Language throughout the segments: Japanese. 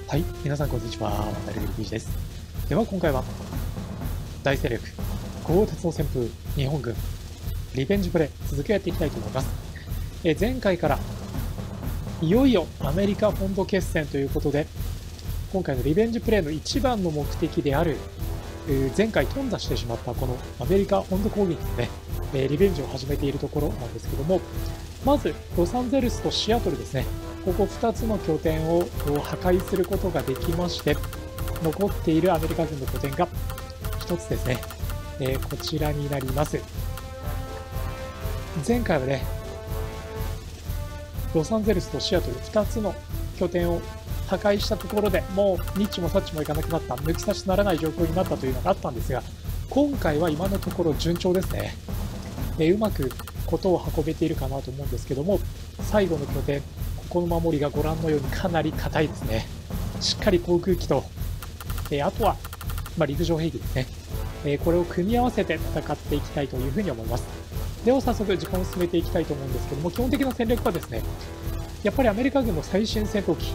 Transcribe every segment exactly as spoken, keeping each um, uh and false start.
はい、皆さんこんにちは。ワンダルビルビーチです。では今回は大勢力鋼鉄の旋風日本軍リベンジプレイ続きをやっていきたいと思います。え前回からいよいよアメリカ本土決戦ということで、今回のリベンジプレイの一番の目的である前回頓挫してしまったこのアメリカ本土攻撃のねリベンジを始めているところなんですけども、まずロサンゼルスとシアトルですね、ここふたつの拠点を破壊することができまして、残っているアメリカ軍の拠点がひとつですね、えー、こちらになります。前回はねロサンゼルスとシアトルふたつの拠点を破壊したところでもうニッチもサッチもいかなくなった、抜き差しならない状況になったというのがあったんですが、今回は今のところ順調ですね。えー、うまくことを運べているかなと思うんですけども、最後の拠点、ここの守りがご覧のようにかなり硬いですね。しっかり航空機と、えー、あとは、まあ、陸上兵器ですね、えー、これを組み合わせて戦っていきたいというふうに思います。では早速時間を進めていきたいと思うんですけども、基本的な戦略はですね、やっぱりアメリカ軍の最新戦闘機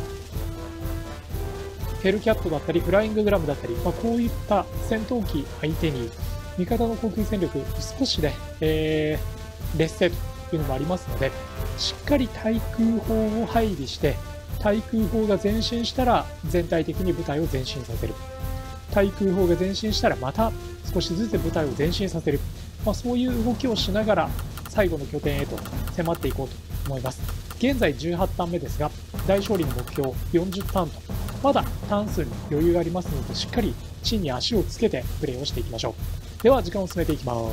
ヘルキャットだったりフラインググラムだったり、まあ、こういった戦闘機相手に味方の航空戦力少しね、えー、劣勢というのもありますので、しっかり対空砲を配備して、対空砲が前進したら全体的に部隊を前進させる、対空砲が前進したらまた少しずつ部隊を前進させる、まあ、そういう動きをしながら最後の拠点へと迫っていこうと思います。現在じゅうはちターン目ですが、大勝利の目標よんじゅうターンとまだターン数に余裕がありますので、しっかり地に足をつけてプレーをしていきましょう。では時間を進めていきます。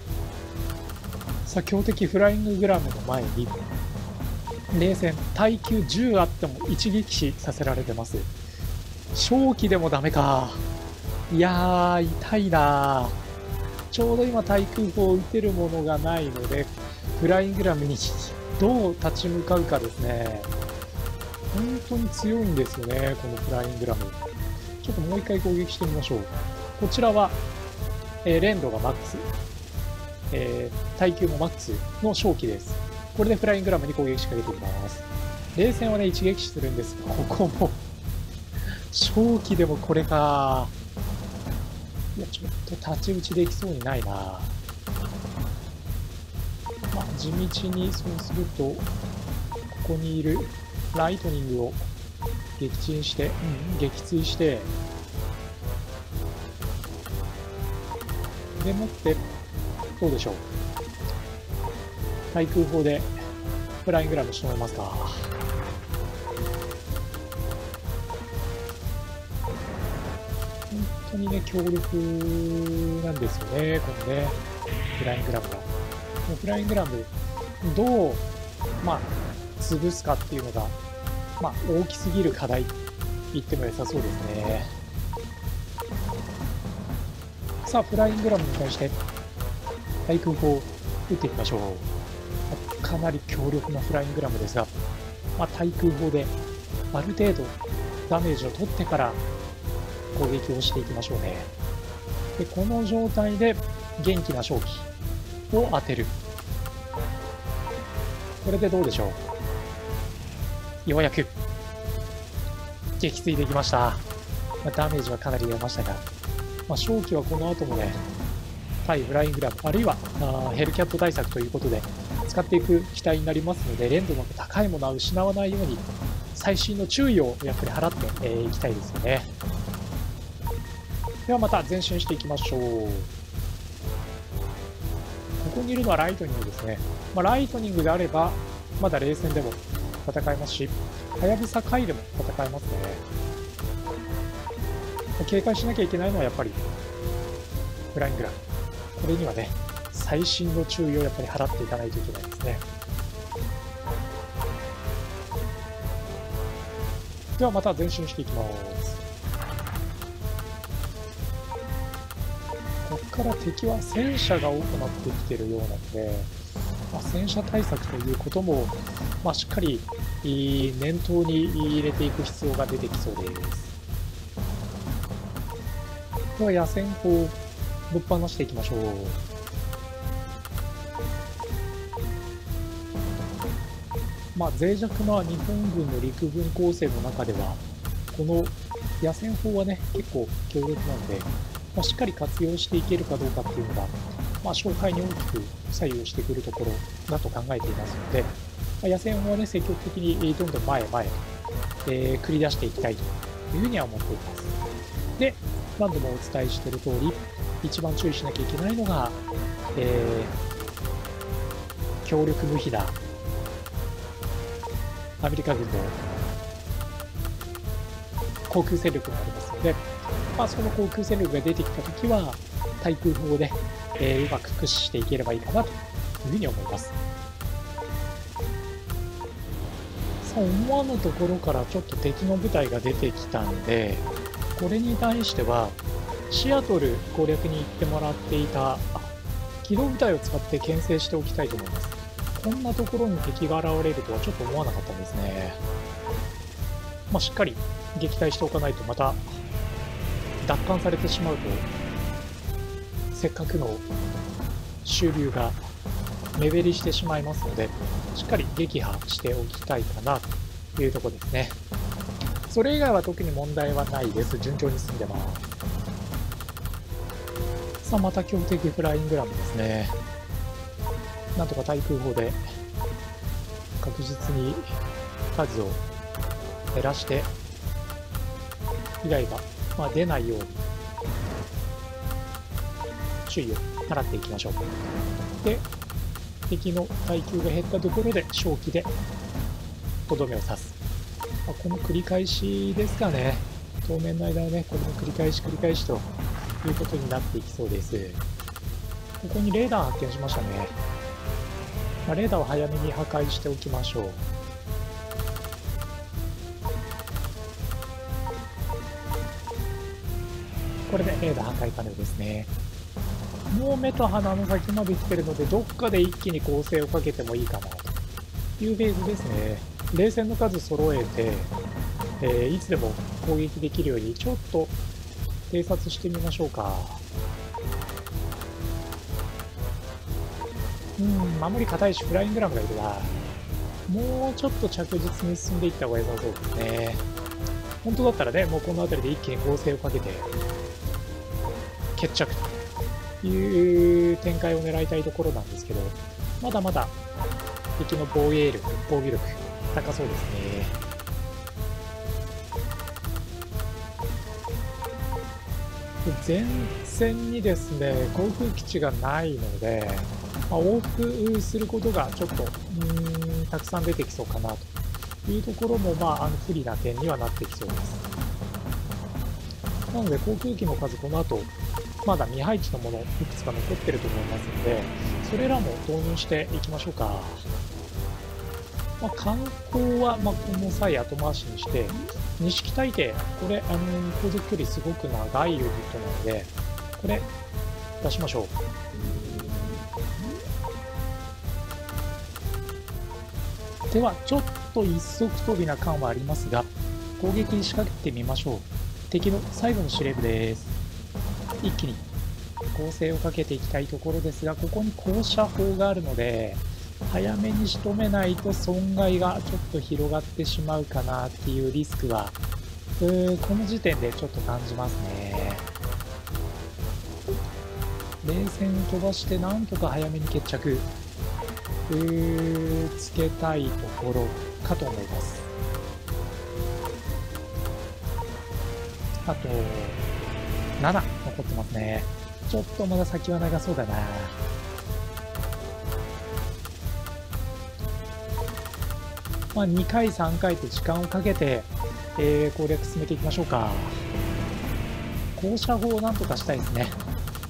さあ、強敵フラインググラムの前に冷戦耐久じゅうあっても一撃死させられてます。正気でもダメか。いやー痛いな。ちょうど今対空砲を撃てるものがないので、フラインググラムにどう立ち向かうかですね。本当に強いんですよね、このフラインググラム。ちょっともう一回攻撃してみましょう。こちらは、えー、連度がマックス、えー、耐久もマックスの正気です。これでフラインググラムに攻撃仕掛けていきます。冷戦はね一撃死するんですが、ここも正気でもこれか。いやちょっと太刀打ちできそうにないな。まあ、地道にそうするとここにいるライトニングを撃沈して、うん、撃墜してでもってどうでしょう、対空砲でフラインググラム仕留めますか。本当にね強力なんですよね、このねフラインググラムが。フラインググラムどうまあ潰すかっていうのが、まあ、大きすぎる課題と言っても良さそうですね。さあフラインググラムに対して対空砲を撃っていきましょう。かなり強力なフラインググラムですが、まあ、対空砲である程度ダメージを取ってから攻撃をしていきましょうね。でこの状態で元気な勝機を当てる。これでどうでしょう、ようやく撃墜できました。まあ、ダメージはかなり出ましたが、まあ、勝機はこの後もね対フラインググラムあるいはあヘルキャット対策ということで使っていく機体になりますので、連度の高いものは失わないように細心の注意をやっぱり払ってい、えー、きたいですよね。ではまた前進していきましょう。ここにいるのはライトニングですね。まあ、ライトニングであればまだ冷戦でも戦えますし、はやぶさ回でも戦えますね。警戒しなきゃいけないのはやっぱりフラインググラム。これにはね細心の注意をやっぱり払っていかないといけないですね。ではまた前進していきます。ここから敵は戦車が多くなってきているようなので、まあ、戦車対策ということも、まあ、しっかり念頭に入れていく必要が出てきそうです。では野戦砲をぶっ放していきましょう。まあ、脆弱な日本軍の陸軍構成の中ではこの野戦砲はね、結構強力なので、まあ、しっかり活用していけるかどうかっていうのが、まあ、勝敗に大きく左右してくるところだと考えていますので、まあ、野戦砲はね、積極的にどんどん前へ前へ、えー、繰り出していきたいというふうには思っています。で、何度もお伝えしている通り、一番注意しなきゃいけないのが、えー、強力無比なアメリカ軍の航空戦力がありますので、まあ、その航空戦力が出てきたときは、対空砲で、えー、うまく駆使していければいいかなというふうに思います。さあ、思わぬところからちょっと敵の部隊が出てきたんで、これに対しては、シアトル攻略に行ってもらっていた機動部隊を使って牽制しておきたいと思います。こんなところに敵が現れるとはちょっと思わなかったんですね。まあ、しっかり撃退しておかないとまた奪還されてしまうと、せっかくの収留が目減りしてしまいますので、しっかり撃破しておきたいかなというところですね。それ以外は特に問題はないです。順調に進んでます。さあ、また強敵フライングラムですね。なんとか対空砲で確実に数を減らして被害が、まあ、出ないように注意を払っていきましょう。で、敵の耐久が減ったところで正気でとどめを刺す。まあ、この繰り返しですかね。当面の間はね、これの繰り返し繰り返しということになっていきそうです。ここにレーダー発見しましたね。まあ、レーダーを早めに破壊しておきましょう。これでレーダー破壊完了ですね。もう目と鼻の先まで来てるので、どっかで一気に攻勢をかけてもいいかなというフェーズですね。冷戦の数揃えて、えー、いつでも攻撃できるようにちょっと偵察してみましょうか。うん、守り硬いしフライングラムがいるわ。もうちょっと着実に進んでいった方が良さそうですね。本当だったらね、もうこの辺りで一気に攻勢をかけて決着という展開を狙いたいところなんですけど、まだまだ敵の防衛力、防御力高そうですね。前線にですね、航空基地がないので、まあ、往復することがちょっとうーんたくさん出てきそうかなというところも、まあ、あの不利な点にはなってきそうです。なので航空機の数、この後まだ未配置のものいくつか残ってると思いますので、それらも導入していきましょうか。まあ、観光は、まあ、この際後回しにして、錦大帝、これ、あの航続距離すごく長いユニットなので、これ、出しましょう。では、ちょっと一足飛びな感はありますが、攻撃に仕掛けてみましょう。敵の最後の司令部です。一気に攻勢をかけていきたいところですが、ここに高射砲があるので、早めに仕留めないと損害がちょっと広がってしまうかなっていうリスクは、うーこの時点でちょっと感じますね。冷戦飛ばしてなんとか早めに決着うーつけたいところかと思います。あとなな残ってますね。ちょっとまだ先は長そうだな。まあ、にかいさんかいと時間をかけて、えー、攻略進めていきましょうか。高射砲をなんとかしたいですね。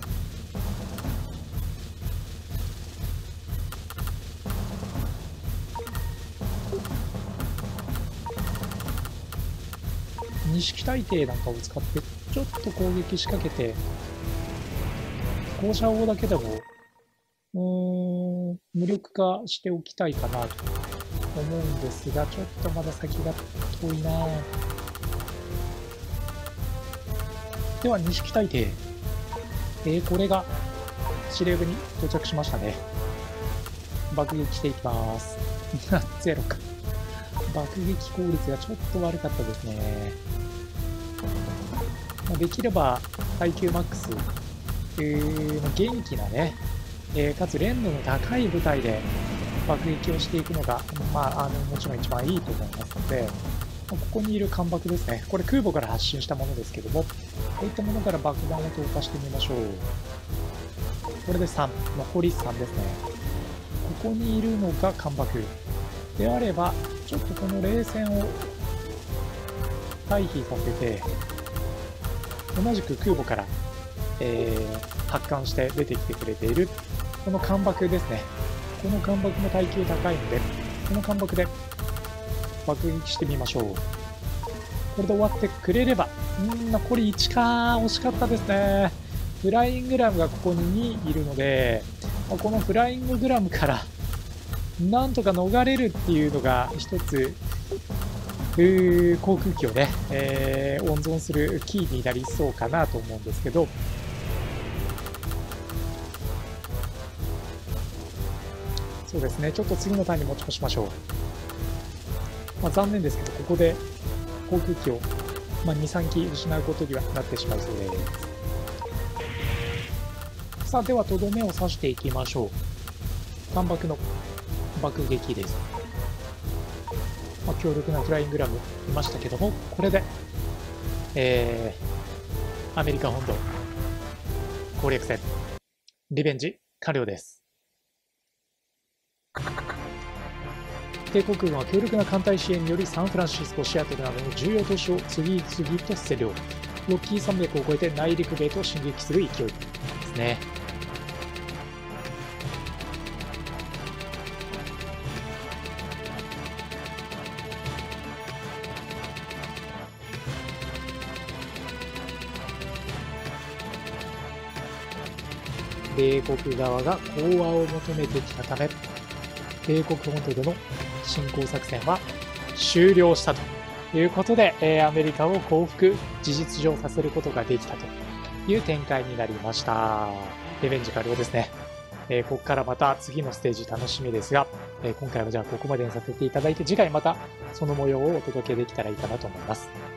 錦大帝なんかを使ってちょっと攻撃仕掛けて、高射砲だけでもうーん無力化しておきたいかなと思うんですが、ちょっとまだ先が遠いな。では錦大帝、えー、これが司令部に到着しましたね。爆撃していきます。ゼロか。爆撃効率がちょっと悪かったですね。 まあ、できれば耐久マックス、えー、元気なね、えー、かつ連度の高い部隊で爆撃をしていくのが、まあ、あのもちろん一番いいと思いますので、ここにいる艦爆ですね。これ空母から発進したものですけども、こういったものから爆弾を投下してみましょう。これでさん、残りさんですね。ここにいるのが艦爆であれば、ちょっとこの冷戦を退避させて、同じく空母から、えー、発艦して出てきてくれているこの艦爆ですね。この艦爆も耐久高いので、この艦爆で爆撃してみましょう。これで終わってくれれば、んー、残りいちか、惜しかったですね。フライングラムがここににいるので、このフラインググラムからなんとか逃れるっていうのが一つ、航空機をね、えー、温存するキーになりそうかなと思うんですけど、そうですね、ちょっと次のターンに持ち越しましょう。まあ、残念ですけど、ここで航空機を、まあ、に、さん機失うことにはなってしまいそうです。さあ、ではとどめを刺していきましょう。艦爆の爆撃です。まあ、強力なフライングラムいましたけども、これで、えー、アメリカ本土攻略戦リベンジ完了です。帝国軍は強力な艦隊支援によりサンフランシスコ、シアトルなどの重要都市を次々と占領。ロッキー山脈を越えて内陸部へと進撃する勢いですね。米国側が講和を求めてきたため、帝国本土での侵攻作戦は終了したということで、えー、アメリカを降伏、事実上させることができたという展開になりました。リベンジ完了ですね。えー、ここからまた次のステージ楽しみですが、えー、今回はじゃあここまでにさせていただいて、次回またその模様をお届けできたらいいかなと思います。